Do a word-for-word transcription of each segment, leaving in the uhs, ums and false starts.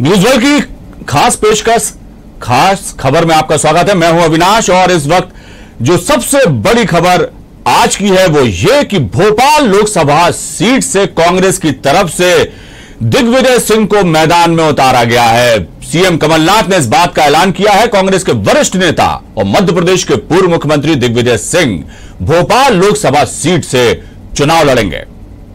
News world की खास पेशकश, खास खबर में आपका स्वागत है। मैं हूं अविनाश और इस वक्त जो सबसे बड़ी खबर आज की है वो ये कि भोपाल लोकसभा सीट से कांग्रेस की तरफ से दिग्विजय सिंह को मैदान में उतारा गया है। सीएम कमलनाथ ने इस बात का ऐलान किया है। कांग्रेस के वरिष्ठ नेता और मध्य प्रदेश के पूर्व मुख्यमंत्री दिग्विजय सिंह भोपाल लोकसभा सीट से चुनाव लड़ेंगे।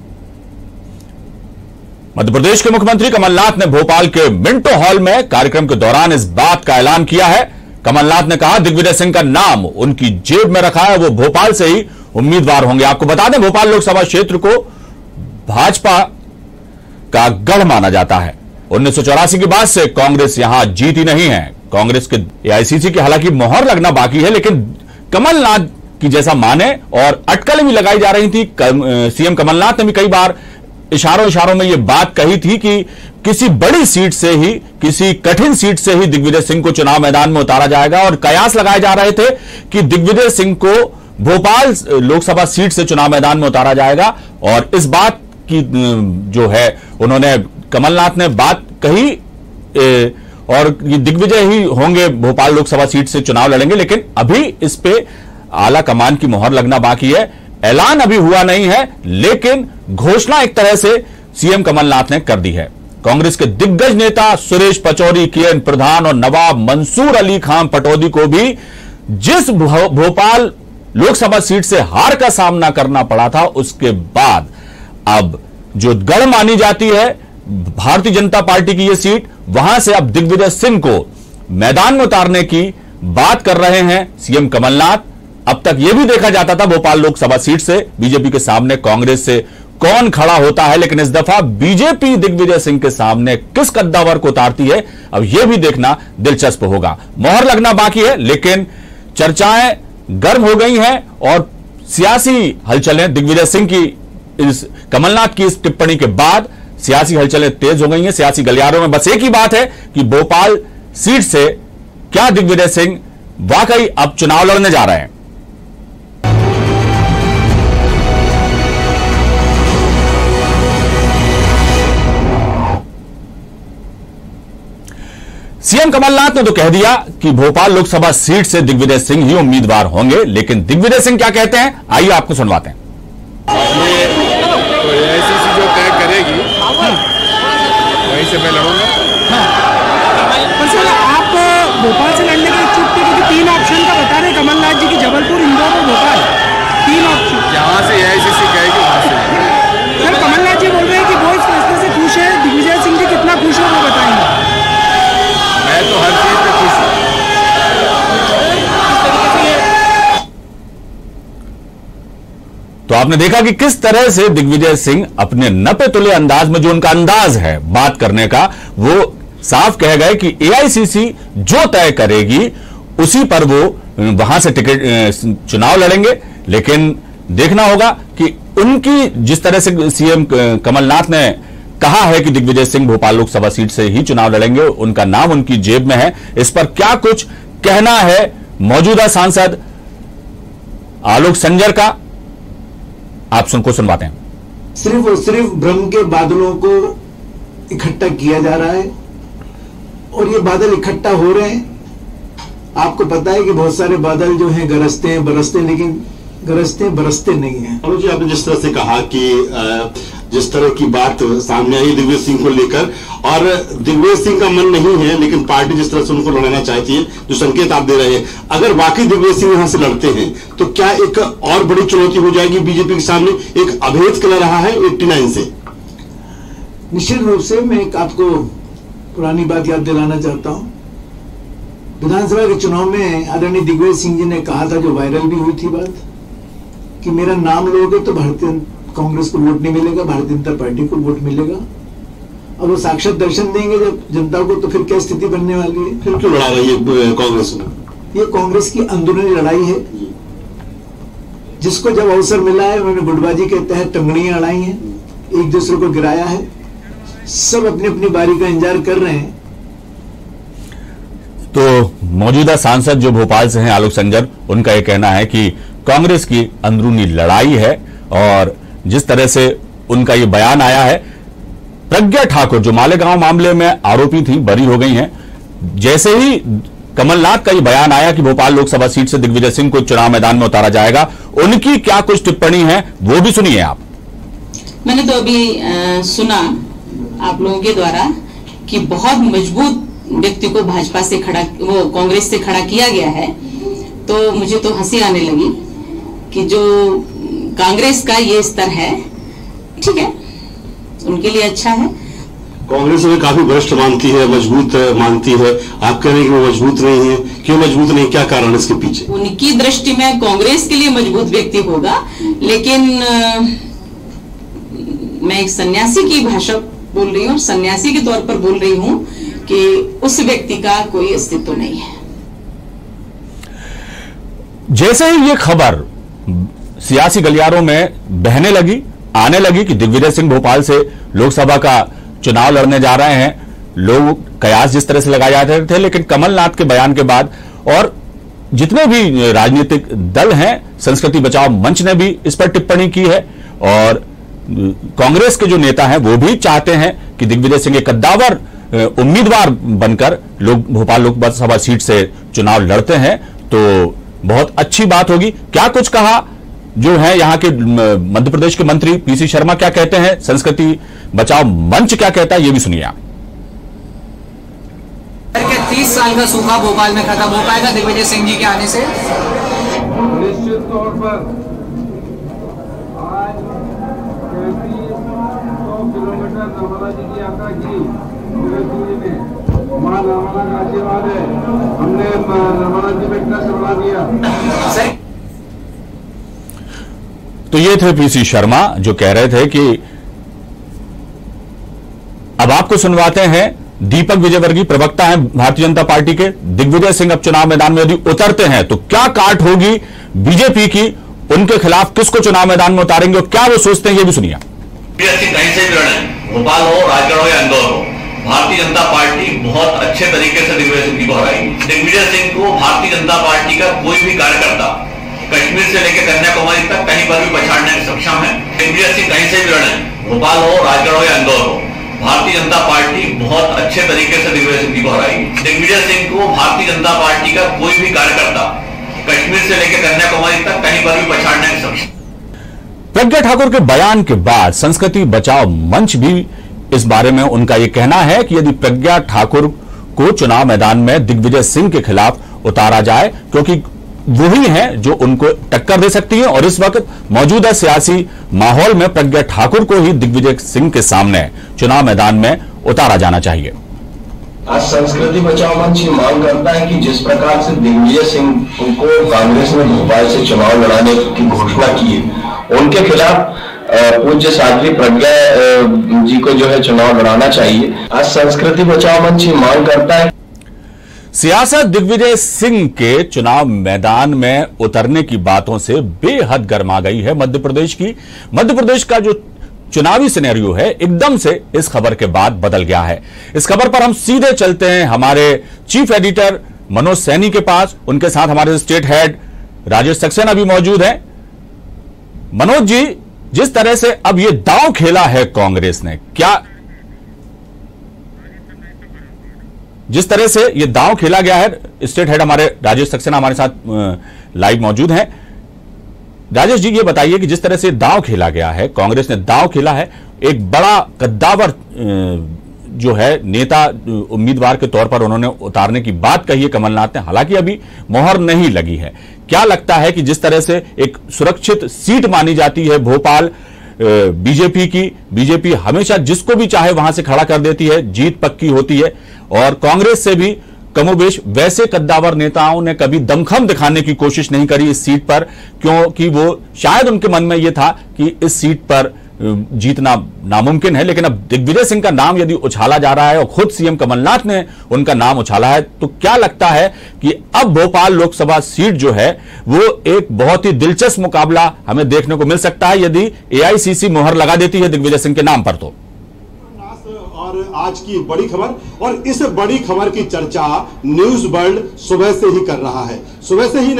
मध्य प्रदेश के मुख्यमंत्री कमलनाथ ने भोपाल के मिंटो हॉल में कार्यक्रम के दौरान इस बात का ऐलान किया है। कमलनाथ ने कहा दिग्विजय सिंह का नाम उनकी जेब में रखा है, वो भोपाल से ही उम्मीदवार होंगे। आपको बता दें, भोपाल लोकसभा क्षेत्र को भाजपा का गढ़ माना जाता है। उन्नीस सौ चौरासी के बाद से कांग्रेस यहां जीती नहीं है। कांग्रेस के एआईसीसी की हालांकि मोहर लगना बाकी है, लेकिन कमलनाथ की जैसा माने और अटकलें भी लगाई जा रही थी। सीएम कमलनाथ ने भी कई बार इशारों इशारों में यह बात कही थी कि किसी बड़ी सीट से ही, किसी कठिन सीट से ही दिग्विजय सिंह को चुनाव मैदान में उतारा जाएगा और कयास लगाए जा रहे थे कि दिग्विजय सिंह को भोपाल लोकसभा सीट से चुनाव मैदान में उतारा जाएगा। और इस बात की जो है उन्होंने कमलनाथ ने बात कही और दिग्विजय ही होंगे, भोपाल लोकसभा सीट से चुनाव लड़ेंगे। लेकिन अभी इस पे आला कमान की मोहर लगना बाकी है। ऐलान अभी हुआ नहीं है, लेकिन घोषणा एक तरह से सीएम कमलनाथ ने कर दी है। कांग्रेस के दिग्गज नेता सुरेश पचौरी, केएन प्रधान और नवाब मंसूर अली खान पटौदी को भी जिस भोपाल लोकसभा सीट से हार का सामना करना पड़ा था, उसके बाद अब जो गढ़ मानी जाती है भारतीय जनता पार्टी की यह सीट, वहां से अब दिग्विजय सिंह को मैदान में उतारने की बात कर रहे हैं सीएम कमलनाथ। अब तक यह भी देखा जाता था भोपाल लोकसभा सीट से बीजेपी के सामने कांग्रेस से कौन खड़ा होता है, लेकिन इस दफा बीजेपी दिग्विजय सिंह के सामने किस कद्दावर को उतारती है, अब यह भी देखना दिलचस्प होगा। मोहर लगना बाकी है, लेकिन चर्चाएं गर्म हो गई हैं और सियासी हलचलें दिग्विजय सिंह की इस कमलनाथ की इस टिप्पणी के बाद सियासी हलचलें तेज हो गई हैं सियासी गलियारों में। बस एक ही बात है कि भोपाल सीट से क्या दिग्विजय सिंह वाकई अब चुनाव लड़ने जा रहे हैं। सीएम कमलनाथ ने तो कह दिया कि भोपाल लोकसभा सीट से दिग्विजय सिंह ही उम्मीदवार होंगे, लेकिन दिग्विजय सिंह क्या कहते हैं आइए आपको सुनवाते हैं। ये तो एआईसीसी जो तय करेगी वहीं से मैं लड़ूंगा। पर सर आप भोपाल से लड़ने के इच्छुक थे क्योंकि तीन ऑप्शन का बता रहे कमलनाथ जी की, जबलपुर, इंदौर और भोपाल, तीन ऑप्शन। जहाँ से एआईसीसी कहेगी वहां से। सर कमलनाथ जी बोल रहे हैं कि वो इस फैसले से खुश है, दिग्विजय सिंह जी कितना खुश है वो बताएंगे। मैं तो हर चीज पे खुश हूँ। तो आपने देखा कि किस तरह से दिग्विजय सिंह अपने नपे तुले अंदाज में, जो उनका अंदाज है बात करने का, वो साफ कह गए कि एआईसीसी जो तय करेगी उसी पर वो वहां से टिकट चुनाव लड़ेंगे। लेकिन देखना होगा कि उनकी जिस तरह से सीएम कमलनाथ ने कहा है कि दिग्विजय सिंह भोपाल लोकसभा सीट से ही चुनाव लड़ेंगे, उनका नाम उनकी जेब में है, इस पर क्या कुछ कहना है मौजूदा सांसद आलोक संजर का, आप सुनको सुनवाते हैं। सिर्फ और सिर्फ भ्रम के बादलों को इकट्ठा किया जा रहा है और ये बादल इकट्ठा हो रहे हैं। आपको पता है कि बहुत सारे बादल जो हैं गरजते हैं बरसते, लेकिन गरजते बरसते नहीं है। और जी आपने जिस तरह से कहा कि जिस तरह की बात सामने आई दिग्विजय सिंह को लेकर, और दिग्विजय सिंह का मन नहीं है, लेकिन पार्टी जिस तरह से उनको लड़ाना चाहती है, जो संकेत आप दे रहे हैं, अगर वाकई दिग्विजय सिंह यहां से लड़ते हैं तो क्या एक और बड़ी चुनौती हो जाएगी बीजेपी के सामने? एक अभेद किला रहा है नवासी से। निश्चित रूप से मैं एक आपको पुरानी बात याद दिलाना चाहता हूं। विधानसभा के चुनाव में आदरणीय दिग्विजय सिंह जी ने कहा था, जो वायरल भी हुई थी बात, कि मेरा नाम लोगे तो भारतीय कांग्रेस को वोट नहीं मिलेगा, भारतीय जनता पार्टी को वोट मिलेगा। और वो साक्षात दर्शन देंगे जब जनता को, तो फिर क्या स्थिति बनने वाली है? फिर क्यों लड़ा रही है कांग्रेस में? ये कांग्रेस की अंदरूनी लड़ाई है, जिसको जब अवसर मिला है उन्होंने गुटबाजी के तहत टंगड़ियां अड़ाई हैं, एक दूसरे को गिराया है। सब अपनी अपनी बारी का इंतजार कर रहे हैं। तो मौजूदा सांसद जो भोपाल से हैं आलोक संजर, उनका यह कहना है कि कांग्रेस की अंदरूनी लड़ाई है और जिस तरह से उनका यह बयान आया है, प्रज्ञा ठाकुर जो मालेगांव मामले में आरोपी थी, बरी हो गई हैं। जैसे ही कमलनाथ का ये बयान आया कि भोपाल लोकसभा सीट से दिग्विजय सिंह को चुनाव मैदान में उतारा जाएगा, उनकी क्या कुछ टिप्पणी है वो भी सुनिए आप। मैंने तो अभी आ, सुना आप लोगों के द्वारा कि बहुत मजबूत व्यक्ति को भाजपा से खड़ा, वो कांग्रेस से खड़ा किया गया है, तो मुझे तो हंसी आने लगी कि जो कांग्रेस का ये स्तर है, ठीक है, उनके लिए अच्छा है। कांग्रेस में काफी वरिष्ठ मानती है, मजबूत मानती है, आप कह रहे हैं कि वो मजबूत नहीं है, क्यों मजबूत नहीं, क्या कारण है इसके पीछे? उनकी दृष्टि में कांग्रेस के लिए मजबूत व्यक्ति होगा, लेकिन आ, मैं एक सन्यासी की भाषा बोल रही हूँ, सन्यासी के तौर पर बोल रही हूँ कि उस व्यक्ति का कोई अस्तित्व नहीं है। जैसे ही ये खबर सियासी गलियारों में बहने लगी, आने लगी कि दिग्विजय सिंह भोपाल से लोकसभा का चुनाव लड़ने जा रहे हैं, लोग कयास जिस तरह से लगाए जाते थे, लेकिन कमलनाथ के बयान के बाद और जितने भी राजनीतिक दल हैं, संस्कृति बचाओ मंच ने भी इस पर टिप्पणी की है और कांग्रेस के जो नेता हैं वो भी चाहते हैं कि दिग्विजय सिंह एक कद्दावर उम्मीदवार बनकर लोग भोपाल लोकसभा सीट से चुनाव लड़ते हैं तो बहुत अच्छी बात होगी। क्या कुछ कहा जो है यहाँ के मध्य प्रदेश के मंत्री पीसी शर्मा क्या कहते हैं, संस्कृति बचाओ मंच क्या कहता है, ये भी सुनिए आप। तीस साल का सूखा भोपाल में खत्म हो पाएगा दिग्विजय सिंह जी के आने से? निश्चित तौर पर आज सौ किलोमीटर नर्मदा जी की यात्रा की ने, मां नर्मदा का आशीर्वाद है, हमने नर्मदा जी में ट्रस्ट बना दिया। तो ये थे पीसी शर्मा जो कह रहे थे कि अब आपको सुनवाते हैं दीपक विजयवर्गीय, प्रवक्ता हैं भारतीय जनता पार्टी के। दिग्विजय सिंह अब चुनाव मैदान में यदि उतरते हैं तो क्या काट होगी बीजेपी की, उनके खिलाफ किसको चुनाव मैदान में उतारेंगे और क्या वो सोचते हैं, ये भी सुनिए। कहीं से भी लड़े, भोपाल हो, राजगढ़ हो या इंदौर हो, भारतीय जनता पार्टी बहुत अच्छे तरीके से दिग्विजय सिंह को हराएगी। दिग्विजय सिंह को भारतीय जनता पार्टी का कोई भी कार्यकर्ता कश्मीर से लेकर कन्याकुमारी तक कहीं पर भी पछाड़ने में सक्षम है। दिग्विजय सिंह कहीं से भी लड़े, भोपाल हो, राजगढ़ हो या इंदौर हो, भारतीय जनता पार्टी बहुत अच्छे तरीके से दिग्विजय सिंह को हराएगी। दिग्विजय सिंह को भारतीय जनता पार्टी का कोई भी कार्यकर्ता कश्मीर से लेकर कन्याकुमारी तक कहीं पर भी पछाड़ने में सक्षम। प्रज्ञा ठाकुर के बयान के बाद संस्कृति बचाओ मंच भी इस बारे में उनका यह कहना है कि यदि प्रज्ञा ठाकुर को चुनाव मैदान में दिग्विजय सिंह के खिलाफ उतारा जाए, क्योंकि वही हैं जो उनको टक्कर दे सकती है और इस वक्त मौजूदा सियासी माहौल में प्रज्ञा ठाकुर को ही दिग्विजय सिंह के सामने चुनाव मैदान में उतारा जाना चाहिए। आज संस्कृति बचाओ मंच ये मांग करता है कि जिस प्रकार से दिग्विजय सिंह को कांग्रेस ने भोपाल से चुनाव लड़ाने की घोषणा की है, उनके खिलाफ पूज्य साध्वी प्रज्ञा जी को जो है चुनाव लड़ाना चाहिए। आज संस्कृति बचाओ मंच ये मांग करता है। सियासत दिग्विजय सिंह के चुनाव मैदान में उतरने की बातों से बेहद गर्मा गई है मध्य प्रदेश की। मध्य प्रदेश का जो चुनावी सिनेरियो है एकदम से इस खबर के बाद बदल गया है। इस खबर पर हम सीधे चलते हैं हमारे चीफ एडिटर मनोज सैनी के पास। उनके साथ हमारे स्टेट हेड राजेश सक्सेना भी मौजूद हैं। मनोज जी, जिस तरह से अब ये दांव खेला है कांग्रेस ने, क्या जिस तरह से ये दांव खेला गया है, स्टेट हेड हमारे राजेश सक्सेना हमारे साथ लाइव मौजूद हैं। राजेश जी, ये बताइए कि जिस तरह से दांव खेला गया है, कांग्रेस ने दांव खेला है, एक बड़ा कद्दावर जो है नेता उम्मीदवार के तौर पर उन्होंने उतारने की बात कही है कमलनाथ ने, हालांकि अभी मोहर नहीं लगी है। क्या लगता है कि जिस तरह से एक सुरक्षित सीट मानी जाती है भोपाल बीजेपी की, बीजेपी हमेशा जिसको भी चाहे वहां से खड़ा कर देती है, जीत पक्की होती है, और कांग्रेस से भी कमोबेश वैसे कद्दावर नेताओं ने कभी दमखम दिखाने की कोशिश नहीं करी इस सीट पर, क्योंकि वो शायद उनके मन में यह था कि इस सीट पर जीतना नामुमकिन है। लेकिन अब दिग्विजय सिंह का नाम यदि उछाला जा रहा है और खुद सीएम कमलनाथ ने उनका नाम उछाला है, तो क्या लगता है कि अब भोपाल लोकसभा सीट जो है वो एक बहुत ही दिलचस्प मुकाबला हमें देखने को मिल सकता है यदि एआईसीसी मोहर लगा देती है दिग्विजय सिंह के नाम पर। तो और आज की बड़ी खबर, और इस बड़ी खबर की चर्चा न्यूज वर्ल्ड सुबह से ही कर रहा है। सुबह से ही नहीं,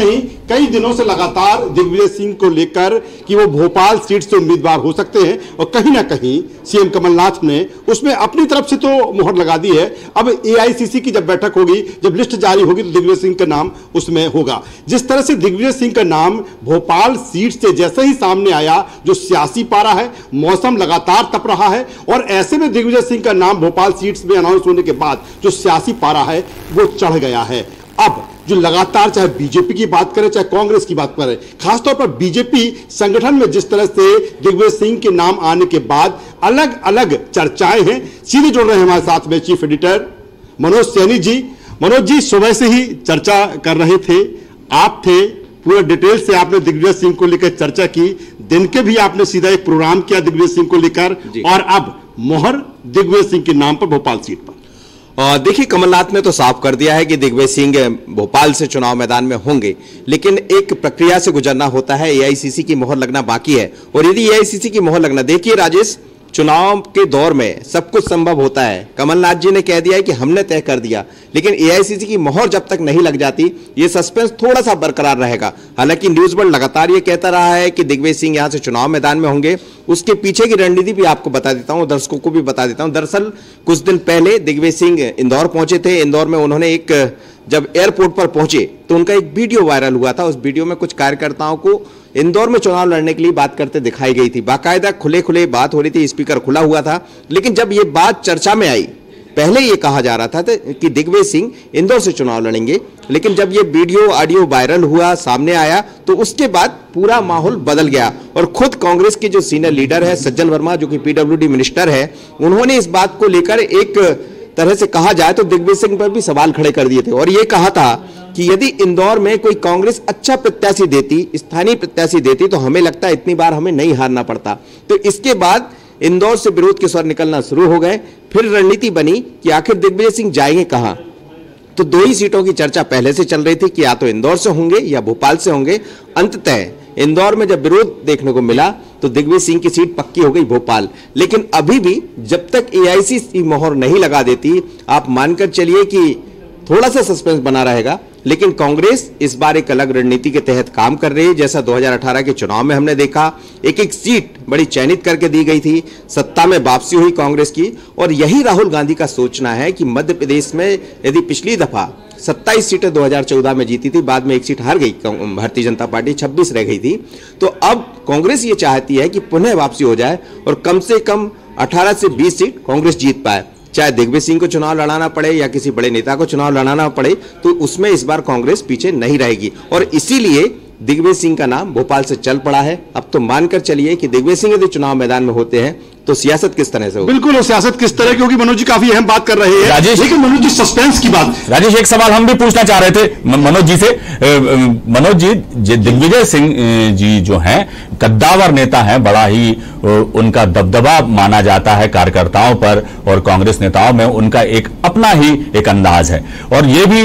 कई दिनों से लगातार दिग्विजय सिंह को लेकर कि वो भोपाल सीट से उम्मीदवार हो सकते हैं और कहीं ना कहीं सीएम कमलनाथ ने उसमें अपनी तरफ से तो मुहर लगा दी है। अब एआईसीसी की जब बैठक होगी, जब लिस्ट जारी होगी, तो दिग्विजय सिंह का नाम उसमें होगा। जिस तरह से दिग्विजय सिंह का नाम भोपाल सीट से जैसे ही सामने आया, जो सियासी पारा है, मौसम लगातार तप रहा है और ऐसे में दिग्विजय सिंह का नाम भोपाल सीट्स में अनाउंस होने के बाद जो सियासी पारा है वो चढ़ गया है। अब जो लगातार चाहे बीजेपी की बात करें चाहे कांग्रेस की बात करें, खासतौर पर बीजेपी संगठन में जिस तरह से दिग्विजय सिंह के नाम आने के बाद अलग अलग चर्चाएं हैं। सीधे जुड़ रहे हैं हमारे साथ में चीफ एडिटर मनोज सैनी जी। मनोज जी, सुबह से ही चर्चा कर रहे थे, आप थे, पूरा डिटेल से आपने दिग्विजय सिंह को लेकर चर्चा की, दिन के भी आपने सीधा एक प्रोग्राम किया दिग्विजय सिंह को लेकर, और अब मोहर दिग्विजय सिंह के नाम पर भोपाल सीट पर। देखिए, कमलनाथ ने तो साफ कर दिया है कि दिग्विजय सिंह भोपाल से चुनाव मैदान में होंगे, लेकिन एक प्रक्रिया से गुजरना होता है, एआईसीसी की मोहर लगना बाकी है। और यदि एआईसीसी की मोहर लगना, देखिए राजेश, चुनाव के दौर में सब कुछ संभव होता है। कमलनाथ जी ने कह दिया है कि हमने तय कर दिया, लेकिन एआईसीसी की मोहर जब तक नहीं लग जाती, ये सस्पेंस थोड़ा सा बरकरार रहेगा। हालांकि न्यूज वर्ल्ड लगातार ये कहता रहा है कि दिग्विजय सिंह यहां से चुनाव मैदान में होंगे। उसके पीछे की रणनीति भी आपको बता देता हूं, दर्शकों को भी बता देता हूं। दरअसल कुछ दिन पहले दिग्विजय सिंह इंदौर पहुंचे थे। इंदौर में उन्होंने एक, जब एयरपोर्ट पर पहुंचे तो उनका एक वीडियो वायरल हुआ था। उस वीडियो में कुछ कार्यकर्ताओं को इंदौर में चुनाव लड़ने के लिए बात करते दिखाई गई थी। बाकायदा खुले खुले बात हो रही थी, स्पीकर खुला हुआ था। लेकिन जब ये बात चर्चा में आई, पहले ये कहा जा रहा था कि दिग्विजय सिंह इंदौर से चुनाव लड़ेंगे, लेकिन जब ये वीडियो ऑडियो वायरल हुआ, सामने आया, तो उसके बाद पूरा माहौल बदल गया। और खुद कांग्रेस के जो सीनियर लीडर है सज्जन वर्मा, जो कि पीडब्ल्यूडी मिनिस्टर है, उन्होंने इस बात को लेकर एक तरह से कहा जाए तो दिग्विजय सिंह पर भी सवाल खड़े कर दिए थे और ये कहा था कि यदि इंदौर में कोई कांग्रेस अच्छा प्रत्याशी देती, स्थानीय प्रत्याशी देती, तो हमें लगता है इतनी बार हमें नहीं हारना पड़ता। तो इसके बाद इंदौर से विरोध के स्वर निकलना शुरू हो गए। फिर रणनीति बनी कि आखिर दिग्विजय सिंह जाएंगे कहां। तो दो ही सीटों की चर्चा पहले से चल रही थी कि या तो इंदौर से होंगे या भोपाल से होंगे। अंततः इंदौर में जब विरोध देखने को मिला तो दिग्विजय सिंह की सीट पक्की हो गई भोपाल। लेकिन अभी भी जब तक एआईसीसी मोहर नहीं लगा देती, आप मानकर चलिए कि थोड़ा सा सस्पेंस बना रहेगा। लेकिन कांग्रेस इस बार एक अलग रणनीति के तहत काम कर रही है। जैसा दो हज़ार अठारह के चुनाव में हमने देखा, एक एक सीट बड़ी चयनित करके दी गई थी, सत्ता में वापसी हुई कांग्रेस की। और यही राहुल गांधी का सोचना है कि मध्य प्रदेश में यदि पिछली दफा सत्ताईस सीटें दो हज़ार चौदह में जीती थी, बाद में एक सीट हार गई भारतीय जनता पार्टी, छब्बीस रह गई थी, तो अब कांग्रेस ये चाहती है कि पुनः वापसी हो जाए और कम से कम अठारह से बीस सीट कांग्रेस जीत पाए। चाहे दिग्विजय सिंह को चुनाव लड़ाना पड़े या किसी बड़े नेता को चुनाव लड़ाना पड़े, तो उसमें इस बार कांग्रेस पीछे नहीं रहेगी। और इसीलिए दिग्विजय सिंह का नाम भोपाल से चल पड़ा है। अब तो मानकर चलिए कि दिग्विजय सिंह यदि चुनाव मैदान में होते हैं तो सियासत किस तरह से होगी। बिल्कुल, सियासत किस तरह की, क्योंकि मनोज जी काफी अहम बात कर रहे हैं राजेश। लेकिन मनोज जी सस्पेंस की बात, राजेश एक सवाल हम भी पूछना चाह रहे थे मनोज जी से। मनोज जी, दिग्विजय सिंह जी जो हैं कद्दावर नेता हैं, बड़ा ही उनका दबदबा माना जाता है कार्यकर्ताओं पर, और कांग्रेस नेताओं में उनका एक अपना ही एक अंदाज है। और ये भी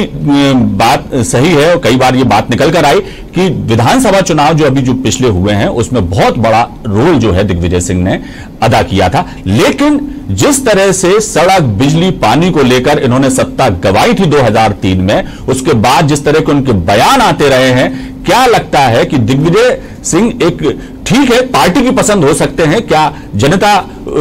बात सही है, और कई बार ये बात निकल कर आई कि विधानसभा चुनाव जो अभी जो पिछले हुए हैं उसमें बहुत बड़ा रोल जो है दिग्विजय सिंह ने अदा किया था। लेकिन जिस तरह से सड़क, बिजली, पानी को लेकर इन्होंने सत्ता गंवाई थी दो हज़ार तीन में, उसके बाद जिस तरह के उनके बयान आते रहे हैं, क्या लगता है कि दिग्विजय सिंह एक, ठीक है पार्टी की पसंद हो सकते हैं, क्या जनता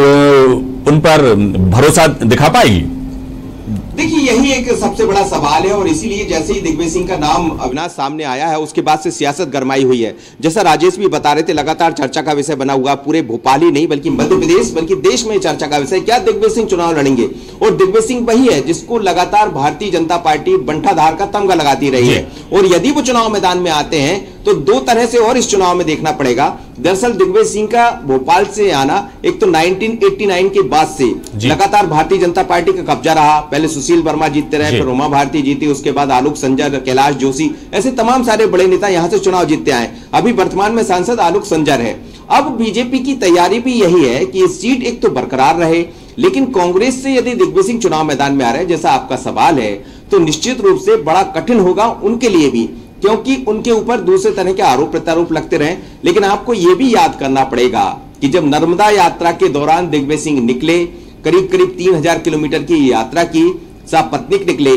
उन पर भरोसा दिखा पाएगी? देखिए, यही एक सबसे बड़ा सवाल है और इसीलिए जैसे ही दिग्विजय सिंह का नाम अविनाश सामने आया है, उसके बाद से सियासत गरमाई हुई है। जैसा राजेश भी बता रहे थे, लगातार चर्चा का विषय बना हुआ, पूरे भोपाल ही नहीं बल्कि मध्य प्रदेश बल्कि देश में चर्चा का विषय, क्या दिग्विजय सिंह चुनाव लड़ेंगे। और दिग्विजय सिंह वही है जिसको लगातार भारतीय जनता पार्टी बंटाधार का तमगा लगाती रही है। और यदि वो चुनाव मैदान में आते हैं तो दो तरह से और इस चुनाव में देखना पड़ेगा। दरअसल दिग्विजय सिंह का भोपाल से आना, एक तो नाइनटीन एटी नाइन के बाद से लगातार भारतीय जनता पार्टी का कब्जा रहा। पहले सुशील वर्मा जीतते रहे, फिर उमा भारती जीती, उसके बाद आलोक संजर, कैलाश जोशी, ऐसे तमाम सारे बड़े नेता यहां से चुनाव जीतते आए। अभी वर्तमान में सांसद आलोक संजर है। अब बीजेपी की तैयारी भी यही है कि सीट एक तो बरकरार रहे, लेकिन कांग्रेस से यदि दिग्विजय सिंह चुनाव मैदान में आ रहे हैं, जैसा आपका सवाल है, तो निश्चित रूप से बड़ा कठिन होगा उनके लिए भी, क्योंकि उनके ऊपर दूसरे तरह के आरोप प्रत्यारोप लगते रहे। लेकिन आपको यह भी याद करना पड़ेगा कि जब नर्मदा यात्रा के दौरान दिग्विजय सिंह निकले, करीब करीब तीन हजार किलोमीटर की यात्रा की, सपत्नीक निकले, तो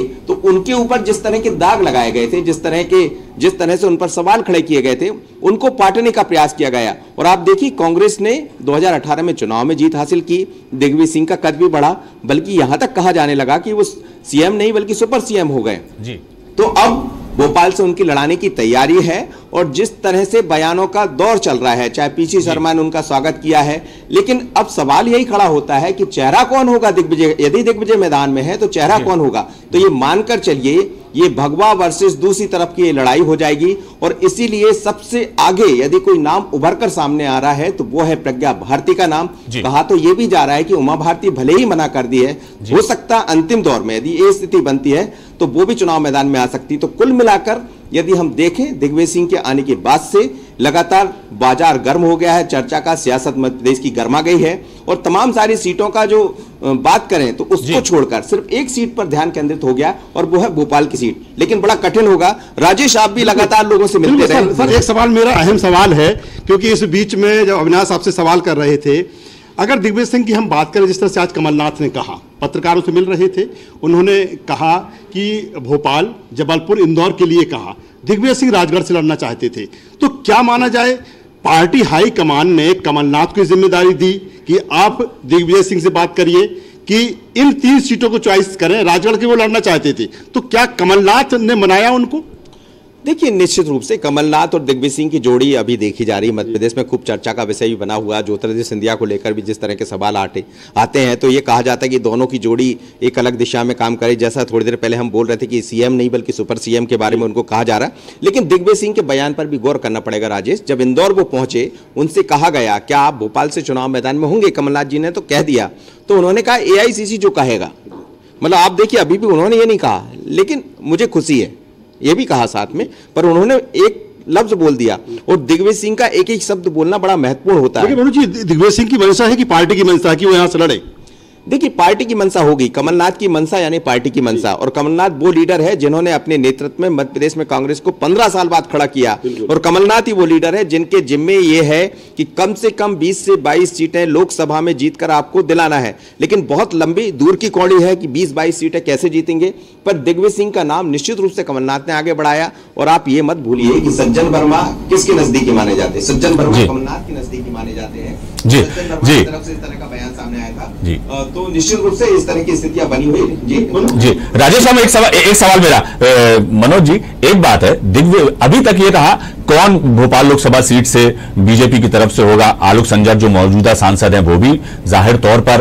उनके ऊपर जिस तरह के दाग लगाए गए थे, जिस तरह के जिस तरह से उन पर सवाल खड़े किए गए थे, उनको पाटने का प्रयास किया गया। और आप देखिए कांग्रेस ने दो हज़ार अठारह में चुनाव में जीत हासिल की, दिग्विजय सिंह का कद भी बढ़ा, बल्कि यहां तक कहा जाने लगा कि वो सीएम नहीं बल्कि सुपर सीएम हो गए जी। तो अब भोपाल से उनकी लड़ाने की तैयारी है और जिस तरह से बयानों का दौर चल रहा है, चाहे पीसी शर्मा ने उनका स्वागत किया है, लेकिन अब सवाल यही खड़ा होता है कि चेहरा कौन होगा दिग्विजय, यदि दिग्विजय मैदान में है तो चेहरा कौन होगा। तो ये मानकर चलिए ये भगवा वर्सेस दूसरी तरफ की लड़ाई हो जाएगी और इसीलिए सबसे आगे यदि कोई नाम उभर कर सामने आ रहा है तो वो है प्रज्ञा भारती का नाम। कहा तो ये भी जा रहा है कि उमा भारती भले ही मना कर दी है, हो सकता अंतिम दौर में यदि ये स्थिति बनती है तो वो भी चुनाव मैदान में आ सकती। तो कुल मिलाकर यदि हम देखें दिग्विजय सिंह के आने के बाद से लगातार बाजार गर्म हो गया है, चर्चा का सियासत मध्य प्रदेश की गर्मा गई है और तमाम सारी सीटों का जो बात करें तो उसको छोड़कर सिर्फ एक सीट पर ध्यान केंद्रित हो गया और वो है भोपाल की सीट। लेकिन बड़ा कठिन होगा। राजेश, आप भी लगातार लोगों से मिलते रहे। सर, एक सवाल मेरा अहम सवाल है, क्योंकि इस बीच में जब अविनाश आपसे सवाल कर रहे थे, अगर दिग्विजय सिंह की हम बात करें, जिस तरह से आज कमलनाथ ने कहा, पत्रकारों से मिल रहे थे, उन्होंने कहा कि भोपाल, जबलपुर, इंदौर के लिए कहा, दिग्विजय सिंह राजगढ़ से लड़ना चाहते थे। तो क्या माना जाए, पार्टी हाईकमान ने कमलनाथ को जिम्मेदारी दी कि आप दिग्विजय सिंह से बात करिए कि इन तीन सीटों को चॉइस करें, राजगढ़ के वो लड़ना चाहते थे, तो क्या कमलनाथ ने मनाया उनको? देखिए, निश्चित रूप से कमलनाथ और दिग्विजय सिंह की जोड़ी अभी देखी जा रही है, मध्य प्रदेश में खूब चर्चा का विषय भी बना हुआ है। ज्योतिरादित्य सिंधिया को लेकर भी जिस तरह के सवाल आते आते हैं तो ये कहा जाता है कि दोनों की जोड़ी एक अलग दिशा में काम करे। जैसा थोड़ी देर पहले हम बोल रहे थे कि सीएम नहीं बल्कि सुपर सीएम के बारे में उनको कहा जा रहा है। लेकिन दिग्विजय सिंह के बयान पर भी गौर करना पड़ेगा राजेश। जब इंदौर वो पहुंचे, उनसे कहा गया क्या आप भोपाल से चुनाव मैदान में होंगे, कमलनाथ जी ने तो कह दिया, तो उन्होंने कहा ए आई सी सी जो कहेगा। मतलब आप देखिए, अभी भी उन्होंने ये नहीं कहा, लेकिन मुझे खुशी है ये भी कहा साथ में, पर उन्होंने एक लफ्ज बोल दिया और दिग्विजय सिंह का एक एक शब्द बोलना बड़ा महत्वपूर्ण होता है। मनोज जी, दिग्विजय सिंह की मंशा है कि पार्टी की मंशा है कि वो यहां से लड़े? देखिए, पार्टी की मंशा होगी, कमलनाथ की मंशा यानी पार्टी की मंशा। और कमलनाथ वो लीडर है जिन्होंने अपने नेतृत्व में मध्य प्रदेश में कांग्रेस को पंद्रह साल बाद खड़ा किया और कमलनाथ ही वो लीडर है जिनके जिम्मे ये है कि कम से कम बीस से बाईस सीटें लोकसभा में जीतकर आपको दिलाना है। लेकिन बहुत लंबी दूर की कौड़ी है कि बीस बाईस सीटें कैसे जीतेंगे, पर दिग्विजय सिंह का नाम निश्चित रूप से कमलनाथ ने आगे बढ़ाया। और आप ये मत भूलिए कि सज्जन वर्मा किसके नजदीकी माने जाते हैं, सज्जन वर्मा कमलनाथ के नजदीकी माने जाते हैं। जी जी, तरफ से इस तरह का बयान सामने आया था जी, तो निश्चित रूप से इस तरह की स्थितियां बनी हुई है। जी जी, राजेश साहब, एक सवाल एक सवाल मेरा, मनोज जी, एक बात है, दिग्विजय अभी तक ये कहा कौन भोपाल लोकसभा सीट से बीजेपी की तरफ से होगा। आलोक संजर जो मौजूदा सांसद हैं वो भी जाहिर तौर पर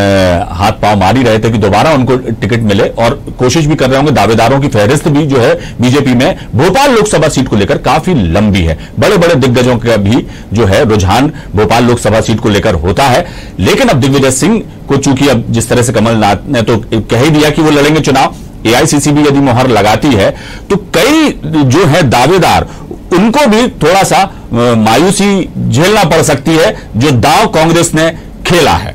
आ, हाथ पांव मार ही रहे थे कि दोबारा उनको टिकट मिले और कोशिश भी कर रहे होंगे। दावेदारों की फहरिस्त भी जो है बीजेपी में भोपाल लोकसभा सीट को लेकर काफी लंबी है। बड़े बड़े दिग्गजों का भी जो है रुझान भोपाल लोकसभा सीट को लेकर होता है। लेकिन अब दिग्विजय सिंह को चूंकि अब जिस तरह से कमलनाथ ने तो कह ही दिया कि वो लड़ेंगे चुनाव, ए आई सी सी भी यदि मुहर लगाती है तो कई जो है दावेदार उनको भी थोड़ा सा मायूसी झेलना पड़ सकती है जो दांव कांग्रेस ने खेला है।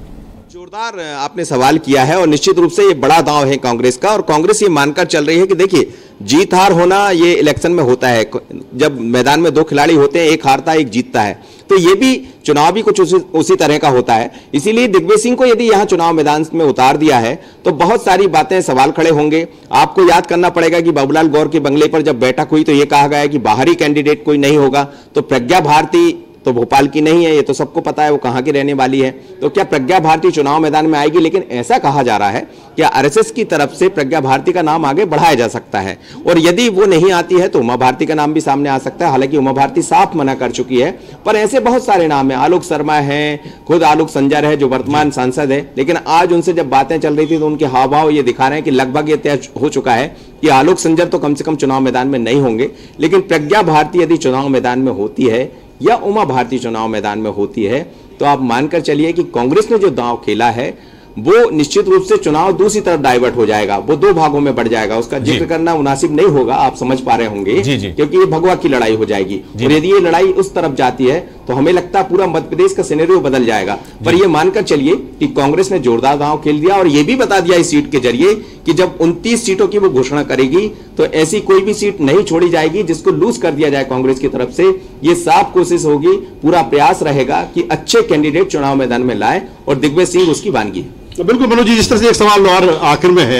जोरदार आपने सवाल किया है और निश्चित रूप से ये बड़ा दांव है कांग्रेस का और कांग्रेस ये मानकर चल रही है कि देखिए, जीत हार होना ये इलेक्शन में होता है। जब मैदान में दो खिलाड़ी होते हैं, एक हारता है एक जीतता है, तो ये भी चुनाव भी कुछ उसी, उसी तरह का होता है। इसीलिए दिग्विजय सिंह को यदि यहां चुनाव मैदान में उतार दिया है तो बहुत सारी बातें सवाल खड़े होंगे। आपको याद करना पड़ेगा कि बाबूलाल गौर के बंगले पर जब बैठक हुई तो यह कहा गया कि बाहरी कैंडिडेट कोई नहीं होगा। तो प्रज्ञा भारती तो भोपाल की नहीं है, ये तो सबको पता है वो कहां की रहने वाली है। तो क्या प्रज्ञा भारती चुनाव मैदान में आएगी? लेकिन ऐसा कहा जा रहा है कि आर एस एस की तरफ से प्रज्ञा भारती का नाम आगे बढ़ाया जा सकता है और यदि वो नहीं आती है तो उमा भारती का नाम भी सामने आ सकता है। हालांकि उमा भारती साफ मना कर चुकी है, पर ऐसे बहुत सारे नाम हैं। आलोक शर्मा है, खुद आलोक संजर है जो वर्तमान सांसद है, लेकिन आज उनसे जब बातें चल रही थी तो उनके हाव भाव ये दिखा रहे हैं कि लगभग ये तय हो चुका है कि आलोक संजर तो कम से कम चुनाव मैदान में नहीं होंगे। लेकिन प्रज्ञा भारती यदि चुनाव मैदान में होती है या उमा भारती चुनाव मैदान में होती है तो आप मानकर चलिए कि कांग्रेस ने जो दांव खेला है वो निश्चित रूप से चुनाव दूसरी तरफ डाइवर्ट हो जाएगा, वो दो भागों में बढ़ जाएगा। उसका जिक्र करना मुनासिब नहीं होगा, आप समझ पा रहे होंगे, क्योंकि ये भगवा की लड़ाई हो जाएगी और यदि ये लड़ाई उस तरफ जाती है तो हमें लगता है पूरा मध्य प्रदेश का सिनेरियो बदल जाएगा। पर ये मानकर चलिए कि कांग्रेस ने जोरदार दांव खेल दिया और ये भी बता दिया इस सीट के जरिए कि जब उनतीस सीटों की वो घोषणा करेगी तो ऐसी कोई भी सीट नहीं छोड़ी जाएगी जिसको लूज कर दिया जाए कांग्रेस की तरफ से। ये साफ कोशिश होगी, पूरा प्रयास रहेगा कि अच्छे कैंडिडेट चुनाव मैदान में लाए और दिग्विजय सिंह उसकी वानगी है। बिल्कुल मनोज जी, जिस तरह से एक सवाल और आखिर में है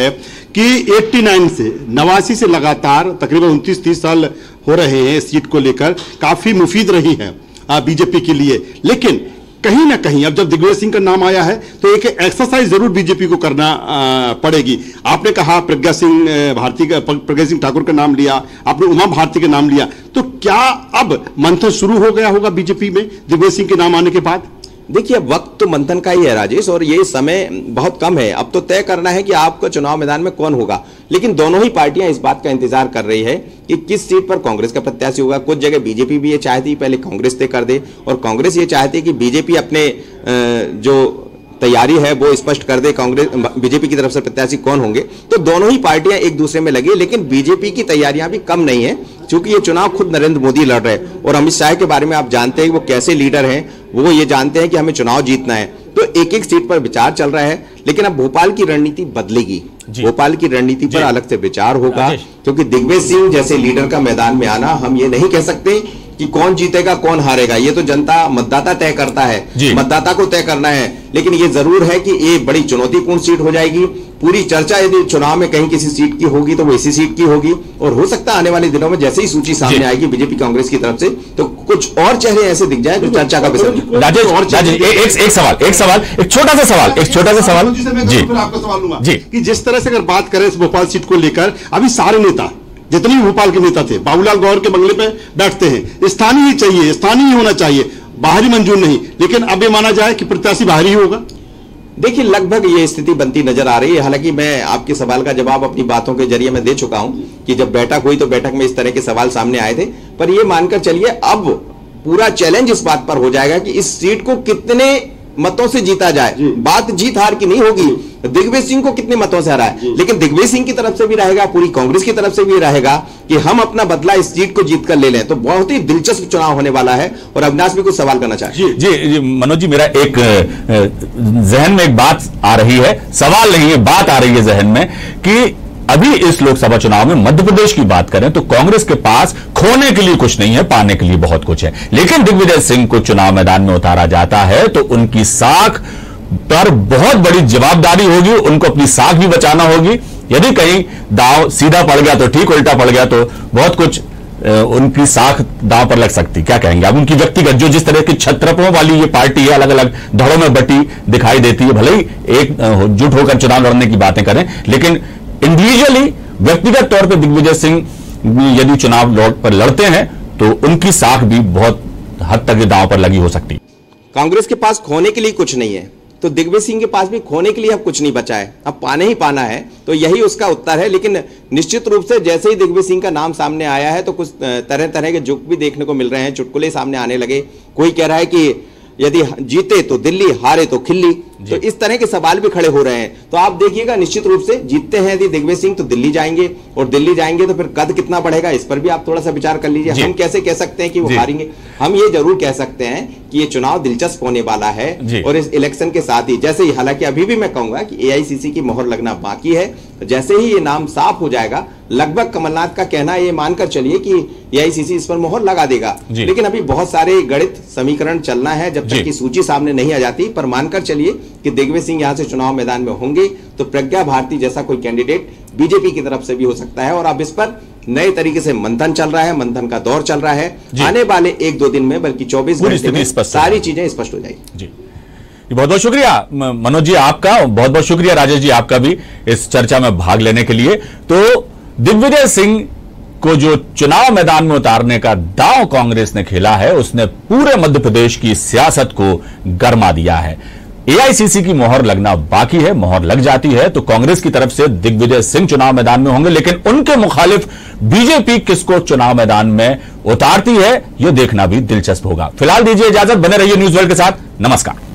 कि नवासी से नवासी से लगातार तकरीबन उनतीस तीस साल हो रहे हैं सीट को लेकर, काफी मुफीद रही है बीजेपी के लिए। लेकिन कहीं ना कहीं अब जब दिग्विजय सिंह का नाम आया है तो एक एक्सरसाइज जरूर बीजेपी को करना आ, पड़ेगी। आपने कहा प्रज्ञा सिंह भारती का, प्रज्ञा सिंह ठाकुर का नाम लिया, आपने उमा भारती का नाम लिया, तो क्या अब मंथन शुरू हो गया होगा बीजेपी में दिग्विजय सिंह के नाम आने के बाद? देखिए, वक्त तो मंथन का ही है राजेश, और ये समय बहुत कम है। अब तो तय करना है कि आपका चुनाव मैदान में कौन होगा। लेकिन दोनों ही पार्टियां इस बात का इंतजार कर रही है कि किस सीट पर कांग्रेस का प्रत्याशी होगा। कुछ जगह बीजेपी भी ये चाहती है पहले कांग्रेस तय कर दे, और कांग्रेस ये चाहती है कि बीजेपी अपने जो तैयारी है वो स्पष्ट कर दे, कांग्रेस बीजेपी की तरफ से प्रत्याशी कौन होंगे। तो दोनों ही पार्टियां एक दूसरे में लगी, लेकिन बीजेपी की तैयारियां भी कम नहीं है, क्योंकि ये चुनाव खुद नरेंद्र मोदी लड़ रहे हैं। और अमित शाह के बारे में आप जानते हैं वो कैसे लीडर हैं, वो ये जानते हैं कि हमें चुनाव जीतना है। तो एक एक सीट पर विचार चल रहा है, लेकिन अब भोपाल की रणनीति बदलेगी। भोपाल की रणनीति पर अलग से विचार होगा, क्योंकि दिग्विजय सिंह जैसे लीडर का मैदान में आना, हम ये नहीं कह सकते कि कौन जीतेगा कौन हारेगा, ये तो जनता मतदाता तय करता है, मतदाता को तय करना है। लेकिन ये जरूर है कि ये बड़ी चुनौतीपूर्ण सीट हो जाएगी। पूरी चर्चा यदि चुनाव में कहीं किसी सीट की होगी तो वो इसी सीट की होगी, और हो सकता है आने वाले दिनों में जैसे ही सूची सामने आएगी बीजेपी कांग्रेस की तरफ से, तो कुछ और चेहरे ऐसे दिख जाए जो चर्चा का विषय। राजेश, राजेश एक, एक सवाल एक सवाल एक छोटा सा सवाल एक छोटा सा सवाल जी, आपका सवाल लूंगा जी, कि जिस तरह से अगर बात करें इस भोपाल सीट को लेकर, अभी सारे नेता जितने भी भोपाल के नेता थे बाबूलाल गौर के बंगले पे बैठते हैं, स्थानीय ही चाहिए, स्थानीय ही होना चाहिए, बाहरी मंजूर नहीं। लेकिन अब ये माना जाए कि प्रत्याशी बाहरी ही होगा। देखिए, लगभग ये स्थिति बनती नजर आ रही है। हालांकि मैं आपके सवाल का जवाब अपनी बातों के जरिए मैं दे चुका हूं कि जब बैठक हुई तो बैठक में इस तरह के सवाल सामने आए थे। पर ये मानकर चलिए अब पूरा चैलेंज इस बात पर हो जाएगा कि इस सीट को कितने मतों से जीता जाए। बात जीत हार की नहीं होगी, दिग्विजय सिंह को कितने मतों से हरा है, लेकिन दिग्विजय सिंह की तरफ से भी रहेगा, पूरी कांग्रेस की तरफ से भी रहेगा कि हम अपना बदला इस सीट को जीत कर ले लें। तो बहुत ही दिलचस्प चुनाव होने वाला है। और अविनाश भी कुछ सवाल करना चाहे। जी, जी, जी मनोज जी, मेरा एक जहन में एक बात आ रही है, सवाल नहीं है, बात आ रही है जहन में कि अभी इस लोकसभा चुनाव में मध्य प्रदेश की बात करें तो कांग्रेस के पास खोने के लिए कुछ नहीं है, पाने के लिए बहुत कुछ है। लेकिन दिग्विजय सिंह को चुनाव मैदान में उतारा जाता है तो उनकी साख पर बहुत बड़ी जवाबदारी होगी, उनको अपनी साख भी बचाना होगी। यदि कहीं दांव सीधा पड़ गया तो ठीक, उल्टा पड़ गया तो बहुत कुछ उनकी साख दांव पर लग सकती। क्या कहेंगे अब उनकी व्यक्तिगत, जो जिस तरह की छत्रपों वाली ये पार्टी है, अलग अलग धड़ों में बटी दिखाई देती है, भले ही एकजुट होकर चुनाव लड़ने की बातें करें, लेकिन इंडिविजुअली व्यक्तिगत तौर पर दिग्विजय सिंह यदि चुनाव पर लड़ते हैं तो उनकी साख भी बहुत हद तक दांव पर लगी हो सकती। कांग्रेस के पास खोने के लिए कुछ नहीं है, तो दिग्विजय सिंह के पास भी खोने के लिए अब कुछ नहीं बचा है, अब पाने ही पाना है। तो यही उसका उत्तर है। लेकिन निश्चित रूप से जैसे ही दिग्विजय सिंह का नाम सामने आया है तो कुछ तरह तरह के जुग भी देखने को मिल रहे हैं, चुटकुले सामने आने लगे। कोई कह रहा है कि यदि जीते तो दिल्ली, हारे तो खिल्ली, तो इस तरह के सवाल भी खड़े हो रहे हैं। तो आप देखिएगा, निश्चित रूप से जीतते हैं यदि दिग्विजय सिंह तो दिल्ली जाएंगे, और दिल्ली जाएंगे तो फिर कद कितना बढ़ेगा इस पर भी आप थोड़ा सा विचार कर लीजिए। हम कैसे कह सकते हैं कि वो हारेंगे? हम ये जरूर कह सकते हैं कि ये चुनाव दिलचस्प होने वाला है। और इस इलेक्शन के साथ ही जैसे ही, हालांकि अभी भी मैं कहूंगा कि एआईसीसी की मोहर लगना बाकी है, जैसे ही ये नाम साफ हो जाएगा, लगभग कमलनाथ का कहना ये मानकर चलिए कि एआईसीसी इस पर मोहर लगा देगा। लेकिन अभी बहुत सारे गणित समीकरण चलना है जब तक की सूची सामने नहीं आ जाती। पर मानकर चलिए कि दिग्विजय सिंह यहां से चुनाव मैदान में होंगे तो प्रज्ञा भारती जैसा कोई कैंडिडेट बीजेपी की तरफ से भी हो सकता है। और अब इस पर नए तरीके से मंथन चल रहा है, मंथन का दौर चल रहा है। आने वाले एक दो दिन में, बल्कि चौबीस घंटे में सारी चीजें स्पष्ट हो जाएगी। जी, बहुत बहुत शुक्रिया मनोज जी आपका, बहुत बहुत शुक्रिया राजेश जी आपका भी इस चर्चा में भाग लेने के लिए। तो दिग्विजय सिंह को जो चुनाव मैदान में उतारने का दांव कांग्रेस ने खेला है, उसने पूरे मध्य प्रदेश की सियासत को गरमा दिया है। एआईसीसी की मोहर लगना बाकी है, मोहर लग जाती है तो कांग्रेस की तरफ से दिग्विजय सिंह चुनाव मैदान में होंगे, लेकिन उनके मुखालिफ बीजेपी किसको चुनाव मैदान में उतारती है यह देखना भी दिलचस्प होगा। फिलहाल दीजिए इजाजत, बने रहिए न्यूज़ वर्ल्ड के साथ। नमस्कार।